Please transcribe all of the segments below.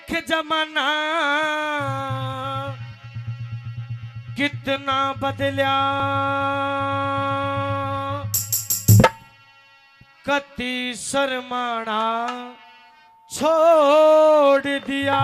देख जमाना कितना बदलिया, कति शर्माना छोड़ दिया।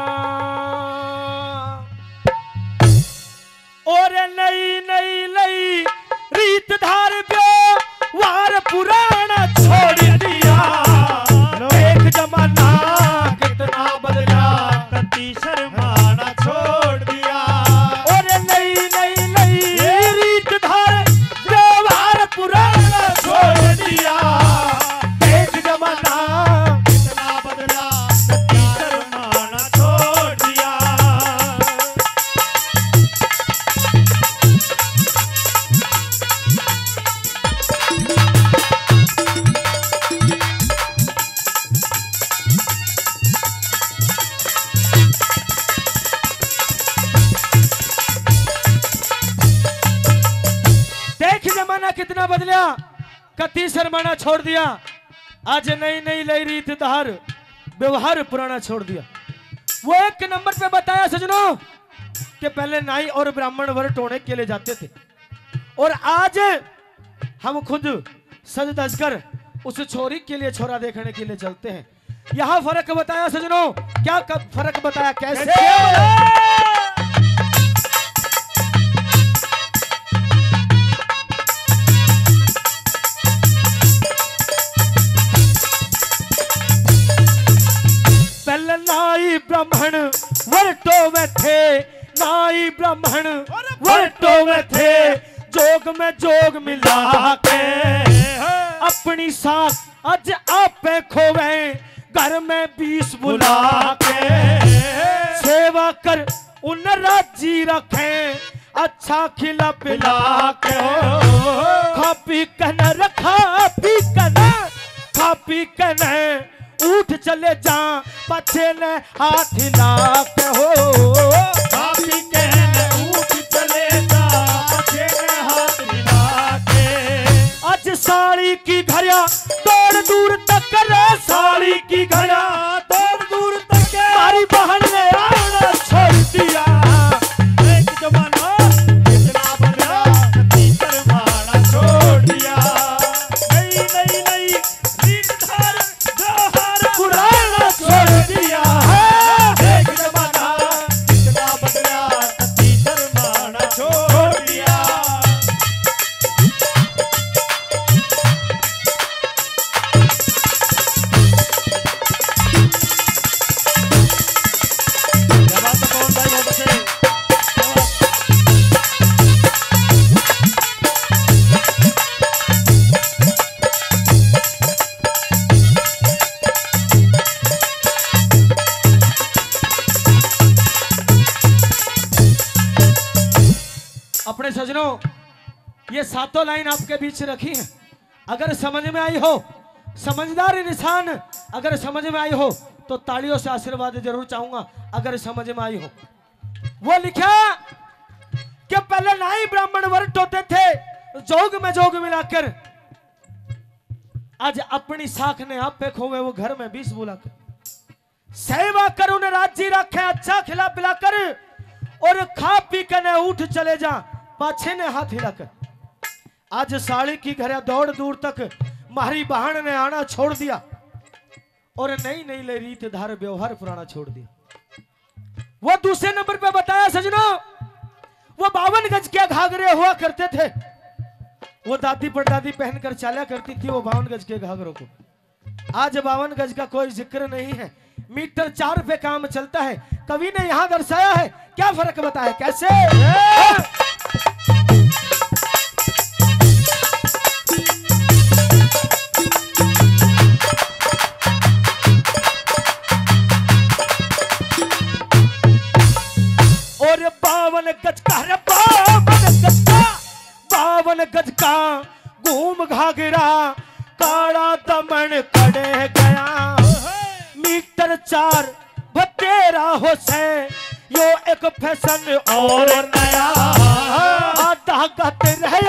और नई नई नई रीत धार व्यवहार पुराना छोड़ दिया। देख जमाना कितना बदला, कति शर्माना छोड़ दिया। और नई नई नई रीत धार व्यवहार पुराना छोड़ दिया। देख जमाना कितना बदला, कति शर्माना छोड़ दिया। कितना बदलिया, कति शर्माना छोड़ दिया। आज नई नई नई रीत धार व्यवहार पुराना छोड़ दिया। वो एक नंबर पे बताया सजनों कि पहले नाई और ब्राह्मण वर टोने के लिए जाते थे, और आज हम खुद सज धज कर उस छोरी के लिए छोरा देखने के लिए चलते हैं। यहां फर्क बताया सजनों। क्या फर्क बताया, कैसे? नाई ब्राह्मण वरटो में थे, नाई ब्राह्मण वरटो में थे। जोग में जोग मिला के अपनी साख आज आपे खोवे, घर में 20 बुला के। सेवा कर उन राजी रखे, अच्छा खिला पिला के। खा पी कन रखा पी कन, खा पी कन उठ चले जा, पछे ने हाथ हिला के हो। भाभी कहने उठ चले जा, पछे ने हाथ हिला के। आज साड़ी की घड़िया दौड़ दूर तक रे, साड़ी की घड़िया दूर दूर तक हमारी बहन ने आना छोड़ दिया। एक जमाना कितना बदला, कति शर्माना छोड़ दिया। नई नई नई रीत धार व्यवहार पुराना छोड़ दिया। एक जमाना कितना बदला, कति शर्माना छोड़ दिया। क्या बात है कौन भाई, बहुत अच्छे। अपने सजनों, ये सातों लाइन आपके बीच रखी हैं। अगर समझ में आई हो, समझदार इंसान अगर समझ में आई हो तो तालियों से आशीर्वाद जरूर चाहूंगा। अगर समझ में आई हो, वो लिखा कि पहले नाई ब्राह्मण वर्ट होते थे, जोग में जोग मिलाकर। आज अपनी साख ने आप पे खोवे, वो घर में 20 बुलाकर। सेवा कर उन्हें राजी रखे, अच्छा खिला पिलाकर। और खा पी कर उठ चले जा, पाछे ने हाथ हिलाकर। आज साड़ी की घरे दौड़ दूर तक मारी बहन ने आना छोड़ दिया, और नई नई नई रीत धार व्यवहार पुराना छोड़ दिया। वो दूसरे नंबर पे बताया सजनों, वो 52 गज के घाघरे हुआ करते थे। वो दादी परदादी पहनकर चाला करती थी वो 52 गज के घाघरों को। आज 52 गज का कोई जिक्र नहीं है, मीटर 4 पे काम चलता है। कवि ने यहां दर्शाया है, क्या फर्क बताया, कैसे? और 52 गज का, 52 गज का घूम घाघरा, काड़ा दमन कड़े गया। मीटर 4 बतेरा हो से, यो एक फैशन और नया। आधा गते रहे,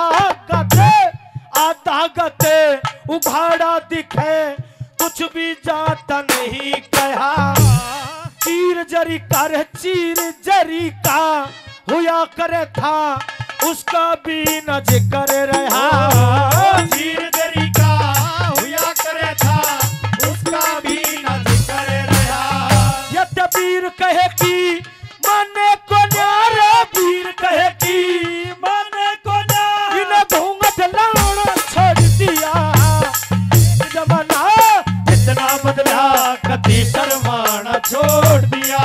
आधा गते उघाड़ा दिखे, कुछ भी जाता नहीं कहा। जरी कर चीर जरी का हुआ करे था उसका भी न जिक्र रहा। चीर जरी का हुआ करे था उसका भी न जिक्र रहा। यद वीर कहे कि माने को न्यारे वीर कहे कि माने को न्यारे इन्हें घूंघट लाना छोड़ दिया। जमाना इतना बदला कति शर्माना छोड़ दिया।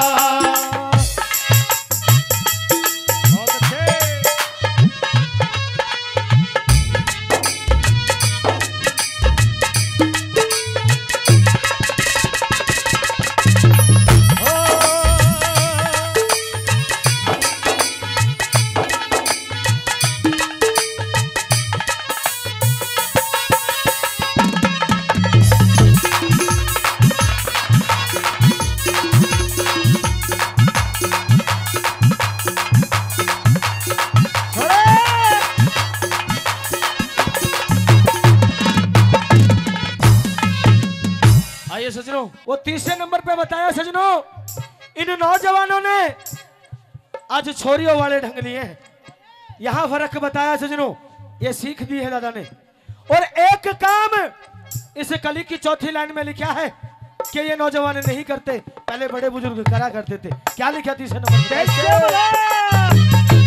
सजनों वो तीसरे नंबर पे बताया सजनों, इन नौजवानों ने आज छोरियों वाले ढंग लिए हैं। यहां फर्क बताया सजनों, ये सीख दी है दादा ने। और एक काम इस कली की चौथी लाइन में लिखा है कि ये नौजवान नहीं करते, पहले बड़े बुजुर्ग करा करते थे। क्या लिखा तीसरे नंबर पे?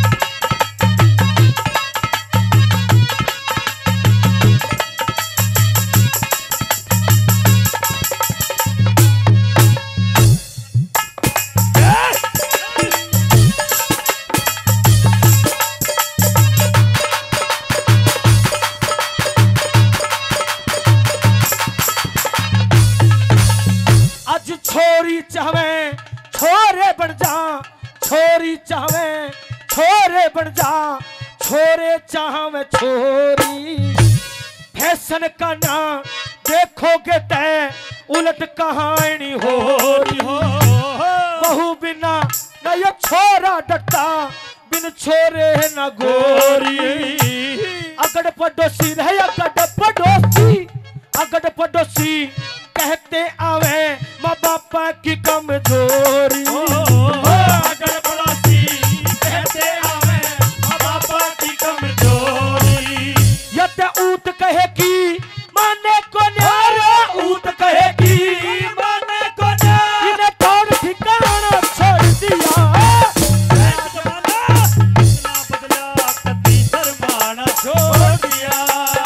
छोरी चाहे छोरे बन जा, छोरी चाहे छोरे बन जा, छोरे चाहे छोरी। फैशन का ना देखोगे तय उलट कहानी हो रही हो। बहु बिना न ये छोरा डरता, बिन छोरे न गोरी। अगड़ पड़ोसी रहे अगड़ पड़ोसी, अगड़ पड़ोसी कहते आवे माँ बापा की कमजोरी। अगर पड़ोसी कहते आवे माँ बापा की कमजोरी। यद ऊत कहे कि माने को न्यारा, ऊत कहे कि माने को न्यारा, इन्हें कौन ठिकाना छोड़ दिया। इतना बदला कति शर्माना छोड़ दिया।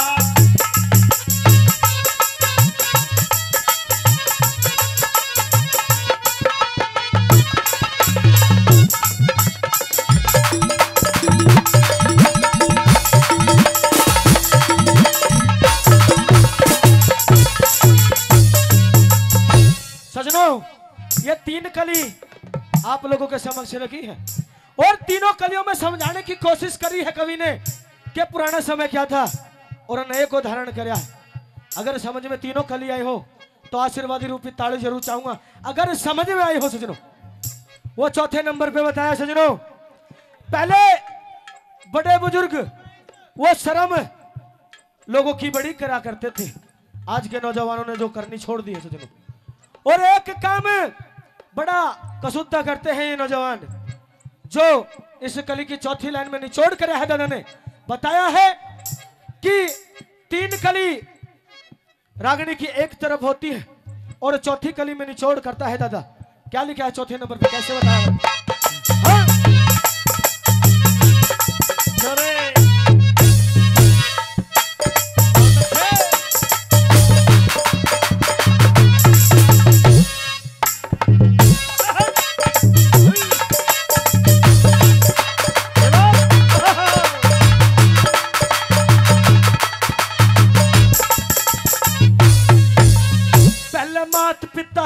सजनों ये तीन कली आप लोगों के समक्ष रखी है और तीनों कलियों में समझाने की कोशिश करी है कवि ने कि पुराना समय क्या था और नए को धारण कराया है। अगर समझ में तीनों कली आई हो तो आशीर्वादी रूपी ताली जरूर चाहूंगा। अगर समझ में आई हो सजनों, वो चौथे नंबर पे बताया सजनों, पहले बड़े बुजुर्ग वो शर्म लोगों की बड़ी करा करते थे, आज के नौजवानों ने जो करनी छोड़ दी है सजनों। और एक काम बड़ा कसूदा करते हैं ये नौजवान, जो इस कली की चौथी लाइन में निचोड़ कर है। दादा ने बताया है कि तीन कली रागनी की एक तरफ होती है और चौथी कली में निचोड़ करता है। दादा क्या लिखा है चौथे नंबर पे, कैसे बताया? हाँ? मात पिता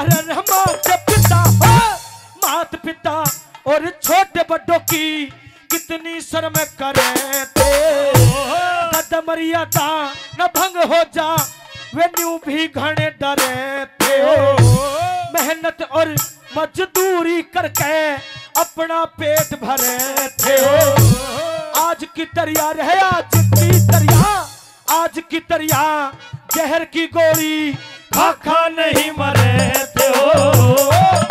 मात पिता और छोटे बड़ों की कितनी शर्म करे थे। कदम मर्यादा न भंग हो जा, वे न्यू भी घने डरे थे। मेहनत और मजदूरी करके अपना पेट भरे थे। आज की तरिया रहे आज की तरिया, आज की तरिया जहर की गोली खा खा नहीं मरे थे।